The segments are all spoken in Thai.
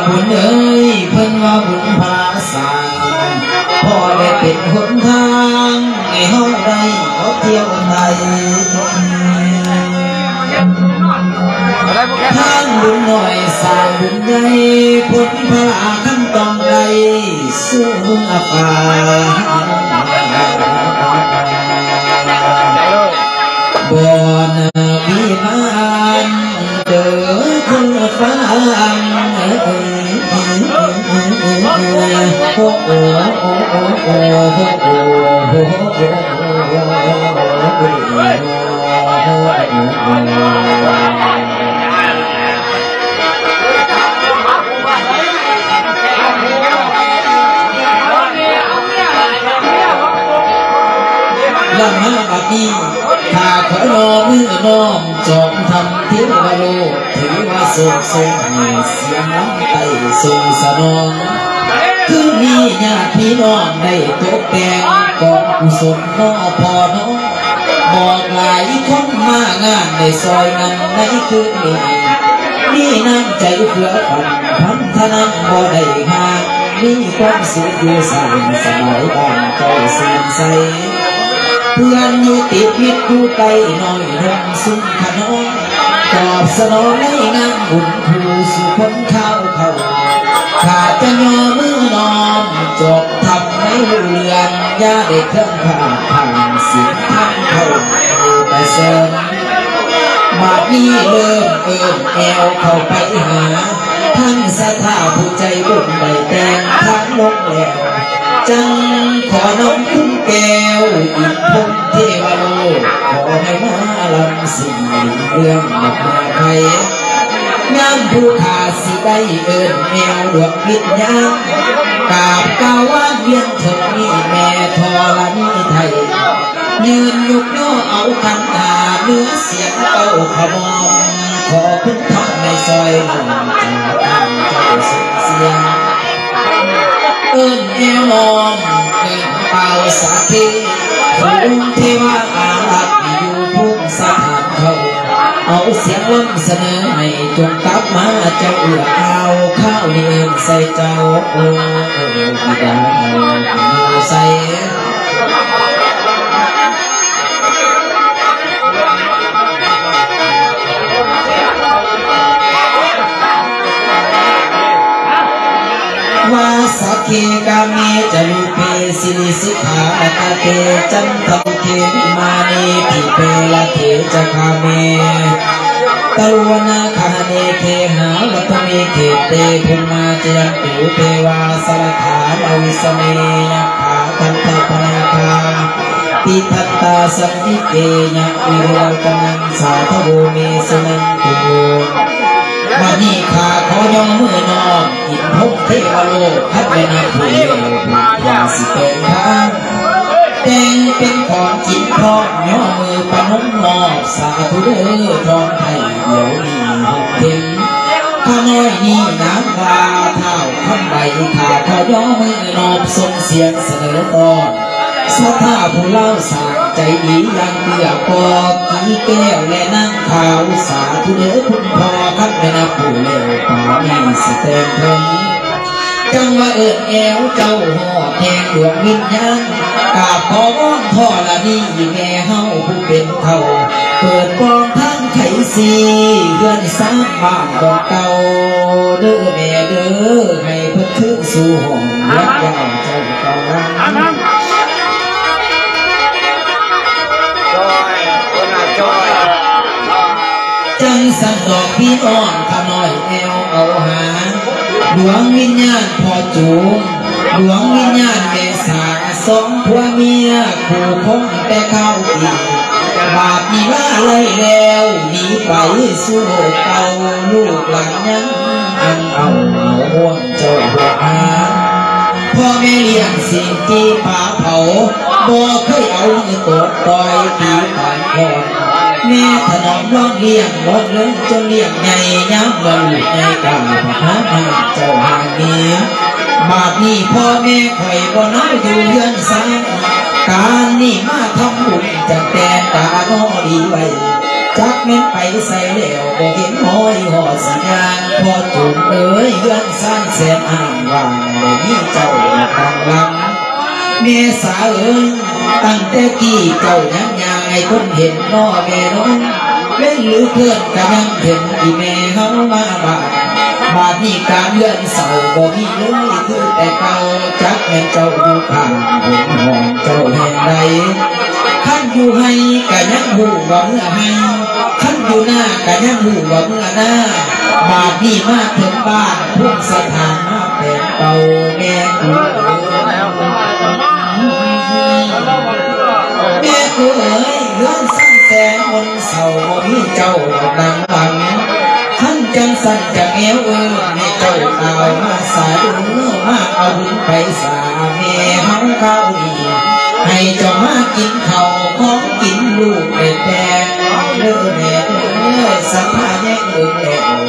บุญเอ้ยเพิ่นว่าบุญพาสางพอได้เป็นหนทางให้เฮาได้เขาเที่ยวไทยทางบุญหน่อยสร้างบุญใหญ่ผลพลาขั้นต้องใดสู้บุญอาภาบ่อนวิมานเจอคุณฟ้าลำห้าบัดนี้ถ้าขอน้อมมือน้อมจอมทำเทวโลกถือว่าทรงให้เสียงน้ำไตทรงสนองคือมีญาติพี่น้องได้ตกแต่งกองกุศลน้อพอน้องบอกหลายคนมางานในซอยนั้นในคืนนี้นี่น้ำใจเพื่อคนพันธนันบ่ได้ห่างมีความสุขอยู่สายสมัยบ้านเจ้าสิ้นใสเพื่อนอยู่ติดมิตรอยู่ไกลน้อยน้องสุขขนมตอบสนองในงานบุญผู้สุคนเข้าขาดจะยอมือนอนจบทำไม่เรือนยาได้เครื่องผ่านสิ่งทำเขาแต่เสริมมาพี่เริ่มแอวเข้าไปหาทั้งสถาผู้ใจบุญใบแดงทั้งลงแล้วจังขอน้องคุ้มแก้วอีกพงเทวโลกขอให้มาลำสิ่งเรื่องมาใครงานผู้ขาสิได้แมวดวงวิญญาณกราบกาวาเวียนเถิดนี่แม่ทอละนี่ไทยยืนยุกย่อเอาขันหาเนื้อเสียงเต้าขมอมขอคุณทำในซอยหนึ่งเจ้าเสียงเอวมองเป่าสาคีภูมิเทวาอาลักอยู่ภูมิสถานเขาเอาเสียงล้ำเสนอให้จงกลับมาเจ้าเอาข้าวนี่ใส่เจ้าโอ้บิดาใส่วาสักเคกาเมจะลูเปสิลิสุขาตาเตจันทเทมานีพิเปละเทจะคาเมตะวนาคาเนเทหาวัตเมเกเตภูมาจยันตุเทวาสรถานาวิสเมยขาคันตาปนาคาปิทัตตาสัมมิเกยะวิโรกนังสาธโวเมสนังตุวันนี้ข้าขอยอมมือนอมอินทกเทวโลกพัฒนาผู้เลี้ยวผู้ยาสิเป็นทางแต่งเป็นของจิตพร้อมย่อมือปนมมอบสาธุเด้อทองไทยเดี๋ยวนี้หุบเข็มข้าน้อยนี่น้ำตาเท่าคำใบข้าขอยอมมือนอบส่งเสียงเสนอตอนสัทธาผู้เล่าสางใจดียังเบื่อปอกกีแก้วและนั่งขาวสาธุเด้อคุณพ่อคัดแม่นับผู้เลี้ยวป่ามีสิเต็มถึงจังว่าแอวเจ้าห่อแทงดวงวิญญาณกราบขออ้อนพ่อละนี่แม่เฮาผู้เป็นเขาเปิดปองทั้งไข่สีเรือนสร้างบ้านดอกเก่าเด้อแม่เด้อให้เพิ่นขึ้นสู่ห้องยักษ์ยาวเจ้าเก่าจังสันดอกพี่อ้อนขน้อยแอวเอาหาดวงวิญญาณพ่อจูงดวงวิญญาณแม่สาสองผัวเมียคู่คงแต่เข้าตีบาปนี้ว่าเลยแล้วหนีไปสู่โลกเก่าลูกหลานยังเอาห่วงเจ้าหัวหาพ่อแม่เลี้ยงสิ่งที่ป่าเผาบ่เคยเอาเงินกดต่อยปีผ่านก่อนแม่ถนอมร้องเลี้ยงหมดเลยจนเลี้ยงใหญ่ย้ำว่าลูกในกาพระให้เจ้าหางนี้บาดนี้พ่อแม่คอยบ่น้อยอยู่เยือนสายการนี่มาทำบุญจากแต่ตาโนดีไว้จักแม่นไปใส่แล้วบ่เห็นห้อยหอดสัญญาณพอจูบเอ๋ยเลื่อนซ่านแสนอ่างวางบ่มีเจ้าต่างหลังเมษาเอ๋ยตั้งแต่กี้เจ้ายังยางไอ้คนเห็นน้อแม่น้องเล่นหรือเพื่อนก็ยังเห็นอีแม่เฮามาบาดนี้การเลื่อนเสาบ่มีเลยคือแต่เก่าจักแม่นเจ้าอยู่ข้างหงหองเจ้าแห่งใดท่านอยู่ให้ก็ยังหูว่าเมื่อให้ท่านอยู่หน้าก็ยังหูว่าเมื่อหน้าบาดนี้มาถึงบ้านพุ่งสถานมาแต่เก่าแม่กูแม่กูเอ๋ยเลื่อนสั้นแต่บนเสาบ่มีเจ้าดังหลังท่านจังสั่นจังแอวให้เจ้าเอามาสาดูมาเอาบุญไปสาแม่เฮาข้าวดีให้เจ้ามากินข้าวของกินลูกเป็ดแดงเด้อแม่เด้อสัมภาแย่งเบิ่ง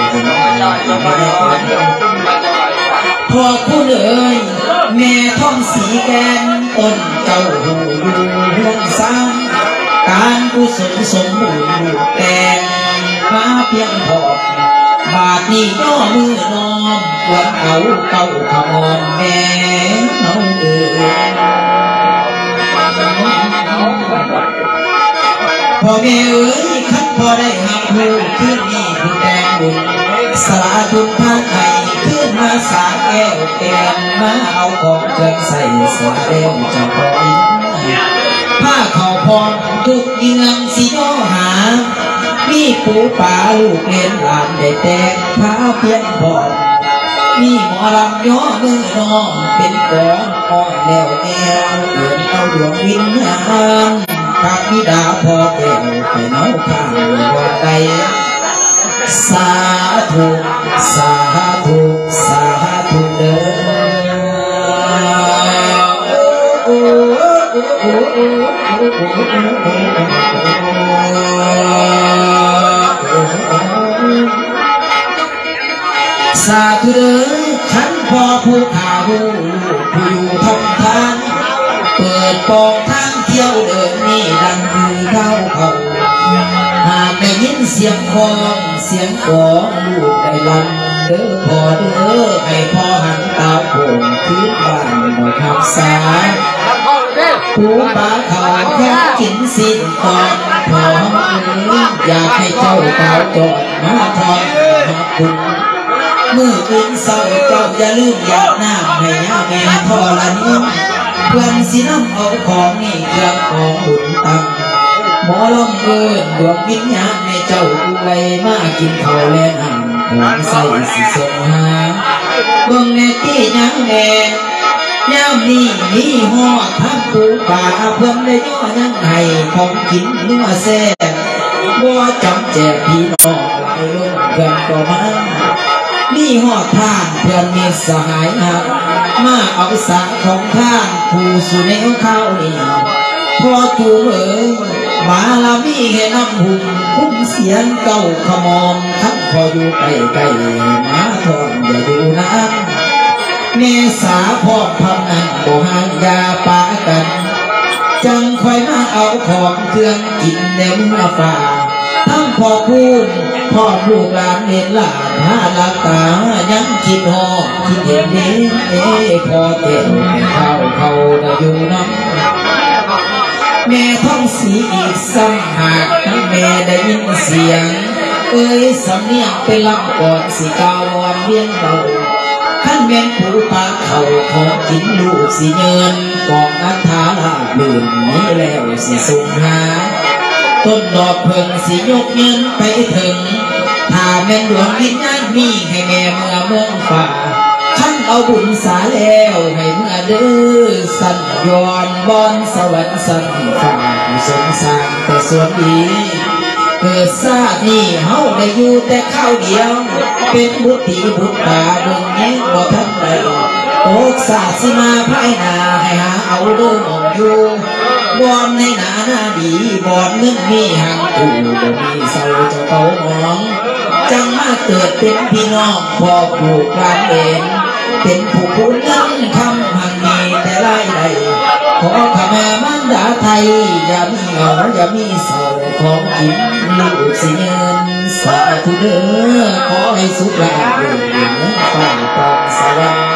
แล้วพอคุณเอ๋ยแม่ท้องสีแกนต้นเจ้าหูอยู่ห่วงซ้ำการกุศลสมบูรณ์ลูกแกงมาเพียงพอบาดนี้ย่อมือน้อมวันเอาเก่าขมอมแม่เอาเอ๋ยพอแม่เอ๋ยคัดพอได้หักหูขึ้นนี่ผู้แดงบุญสลาทุนพาไทยขึ้นมาสาแก้วแกนมาเอาของเครื่องใส่สาเร็วจะพออินผ้าเขาพรทุกเยืองสิย่อหามีปูป่าลูกเล่นหลานได้แต่งผ้าเพียงพอมีหมอลำย่อมือน้องเป็นกองอ่อนแล้วแนวเดินเอาดวงวิญญาณพระบิดาพ่อแก้วไปเนาข้างบ่ใดสาธุสาธุสาธุเด้อสาธุเด้อขันพ่อผู้ข่าวผู้อยู่ทองทานเปิดปองทางเที่ยวเดินนี่ดังคือเข้าหากได้ยินเสียงคองเสียงของลูกได้ลำเด้อพ่อเด้อให้พ่อหันตาโป่งขึ้นบ้านบ่ขับสาปูปลาเขาแค่กินสิ้นตอนพ่ออยากให้เจ้าเก่าจอดมาทอนคุณมืออื่นเศร้าเจ้าอย่าลืมอยากน้ำให้ย่าแม่พ่อละนิ้วเพื่อนสิน้ำเอาของนี่เครื่องของบุญตังหมอลำเอิญดวงวิญญาณให้เจ้ากูไว้มากินข้าวและน้ำของใส่สิส่งหาเบิ่งแน่ที่ยังแน่ย่ามนี้มีหอดทั้งปูป่าเพื่อนได้ย่อยังไงของกินนัวแซ่บบ่จำแจกพี่น้องหลายลงเพื่อนก็มามีหอดทางเพื่อนมีสหายหักมาเอาสาของทางผู้สู่แนวข้าวนี่พอจูเอ๋ยมาลามีให้น้ำหุ่มคุ้มเสียงเก่าขมอมทั้งพออยู่ใกล้ๆมาทอนอย่าดูน้ำเมษาพ่อพนันบ่ห่างยาปากันจังคอยมาเอาของเครื่องกินแนวมาฝากทั้งพ่อพูนพ่อลูกหลานเห็นหลานหาลักตายังคิดหอคิดเห็นเด้พ่อเก่งเขาได้อยู่น้ำแม่ท้องสีอีกซ้ำหากทั้งแม่ได้ยินเสียงเอ้ยสำเนียงไปลำก่อนสิกาวอนเวียนเราขั้นแม่นผู้ปากเขาของกินลูกสิเงินกองนัทธาลาลื่นนี้แล้วสิส่งหาต้นดอกเพิ่งสิยกเงินไปถึงถ้าแม่นดวงวิญญาณมีให้แม่เมื่อเมืองฝ่าท่านเอาบุญสาแล้วให้เมื่อเด้อสัญยอนบอนสวรรค์สันฝ่าสงสารแต่ส่วนดีเกิดซาดนี่เฮาได้อยู่แต่ข้าวเดียวเป็นบุตรีบุตรตาเบิ่งแย้งบ่ทันใดโอกศาสิมาภายหน้าให้หาเอาเด้อมองอยู่บอนในหนาดีบอนเงินมีหางตู่บ่มีเศร้าเจ้าเก่าหองจังมาเกิดเป็นพี่น้องพ่อผูกบ้านเองเป็นผู้คุณนั้นคำหังมีแต่ไล่ใดขอขมามันดาไทยอย่ามีเหงาอย่ามีเศร้าของกินลูกสิเงินสสาธุเด้อขอให้สุขลาภเดินฟ้าปองสวรรค์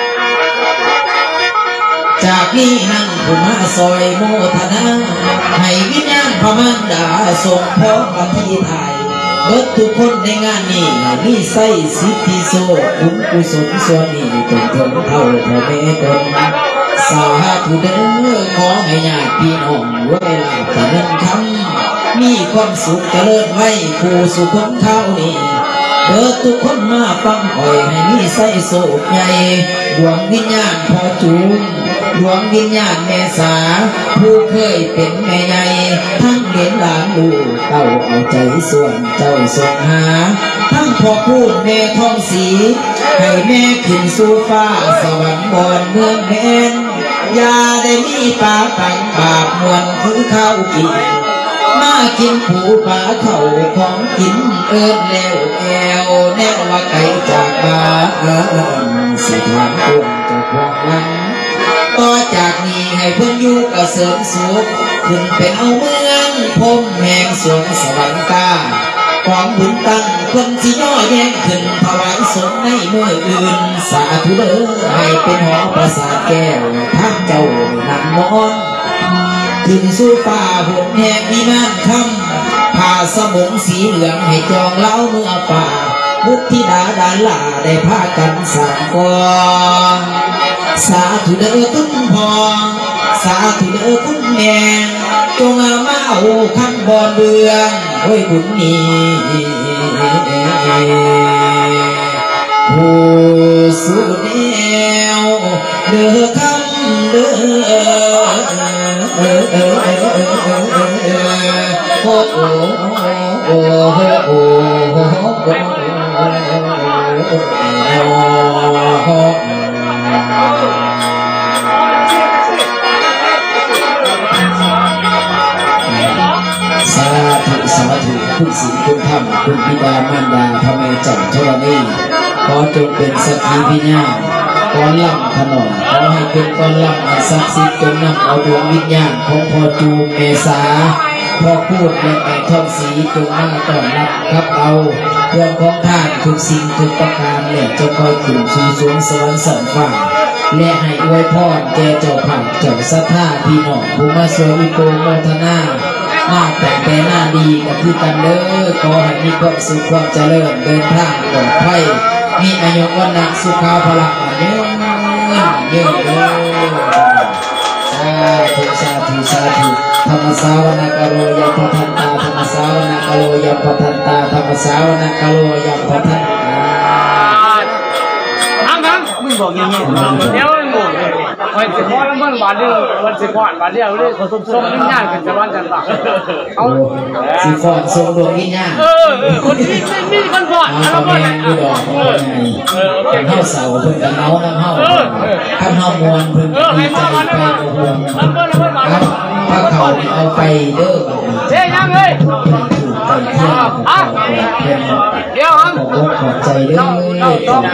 จากนี้นั่งผู้มาซอยโมทนาให้วิญญาณพระมารดาส่งพรมาที่ไทยเบิดทุกคนในงานนี้มีไส้สิทธิโสบุญกุศลส่วนนี้จงถึงเท่าพ่อแม่ตนสาธุเด้อขอให้ญาติพี่น้องรวยลาภเงินคำมีความสุขเจริญไว้คู่สุขคนเท่านี้เบิดทุกคนมาฟังคอยให้มีไส้โศกใหญ่ดวงวิญญาณพอจูงดวงวิญญาณแม่สาผู้เคยเป็นแม่ใหญ่ทั้งเลี้ยงหลานลูกเต้าเอาใจส่วนเจ้าส่งหาทั้งพ่อพูดแม่ท้องสีให้แม่ขึ้นสู่ฟ้าสวรรค์บอนเมืองแม่นอย่าได้มีปาตังบาปมวนคือข้าวกินมากินผูปลาเข่าของกินเอิญแล้วแอวแน่ว่าไก่จากบ้านสิทางพวงจะพวงหลังต่อจากนี้ให้เพิ่นอยู่กระเสริมสุขขึ้นเป็นเอาเมืองพมแห่งสวงสวรรค์กาของบุญตั้งคนที่ย่อแย่งขึ้นถวายสงในเมื่ออื่นสาธุเด้อให้เป็นหอประสาทแก้วท่านเจ้านั่งนอนขึ้นสู่ฟ้าหุ่นแห่งวิมานคำผ้าสบงสีเหลืองให้จองเล้าเมื่อป่ามุทิดาดาลาได้พากันสั่งกองสาธุเด้อคุณพ่อสาธุเด้อคุณแม่จงมาเอาขั้นบอนเบืองโอ้ยบุญนี้ผู้สุดแนวเด้อคำเด้อโอ้โอ้โอ้โอ้สาธุสาธุคุณศีลคุณธรรมคุณบิดามารดาพระแม่เจ้าธรณีขอจงเป็นสักขีพยานก้อนล่ำขนมขอให้เป็นก้อนล่ำอันศักดิ์สิทธิ์จงนำเอาดวงวิญญาณของพ่อจูเมษาพ่อพูดและแม่ทองสีจงมาต้อนรับครับเอาเครื่องของท่านทุกสิ่งทุกประการและจะคอยขึ้นสู่สวงสวรรค์สันฟ้าและให้อวยพรแก่เจ้าผ่านเจ้าสัทธาพี่น้องผู้มาสวยอุโกโมทนาหน้าแต่หน้าดีกับคือกันเด้อขอให้มีความสุขความเจริญเดินทางปลอดภัยมีอายุวันนะสุขาภละเยอะเยอะเด้อสาธุสาธุธรรมสาวนกโลยัมปทันตาธรรมสาวนกโลยัมปทันตาธรรมสาวนกโลยัมปทันตามึงบอกอย่างนี้เดี๋ยวมึงบอกวันสิบวันแล้วมันบาดเดียววันสิบวันบาดเดียวเลยส่งวิญญาณกันจะวันจันทร์เอาสิฟอนส่งดวงวิญญาณคนนี่คนฟอนแล้วก็แมนดูดอกเข้าเสาเพิ่งกันเมาน้ำเข้าข้ามเข้ามวนเพิ่งดีใจไปโอ้โหถ้าเขาเอาไปเด้อเจ๊ยังเลยเดี๋ยวขอบใจเด้อเจ้า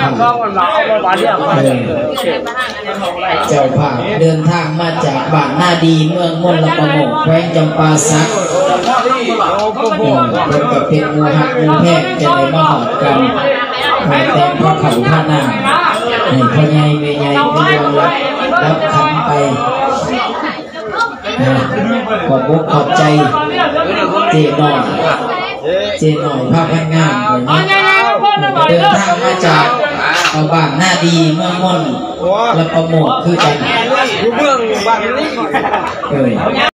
ภาพเดินทางมาจากบ้านนาดีเมืองมณฑลประโมกแขวงจำปาสักเป็นกับเป็นมูฮักมูแพงจะได้มาหอดกันแต่พระเขาท่านาให้พ่อใหญ่แม่ใหญ่ไม่ยอมรับขันไปขอบอกขอบใจเจ๊หน่อยภาพงามเดินทางมาจากบ้านหน้าดีเมืองมณฑลและประโมกคือกันเมืองบ้านนี้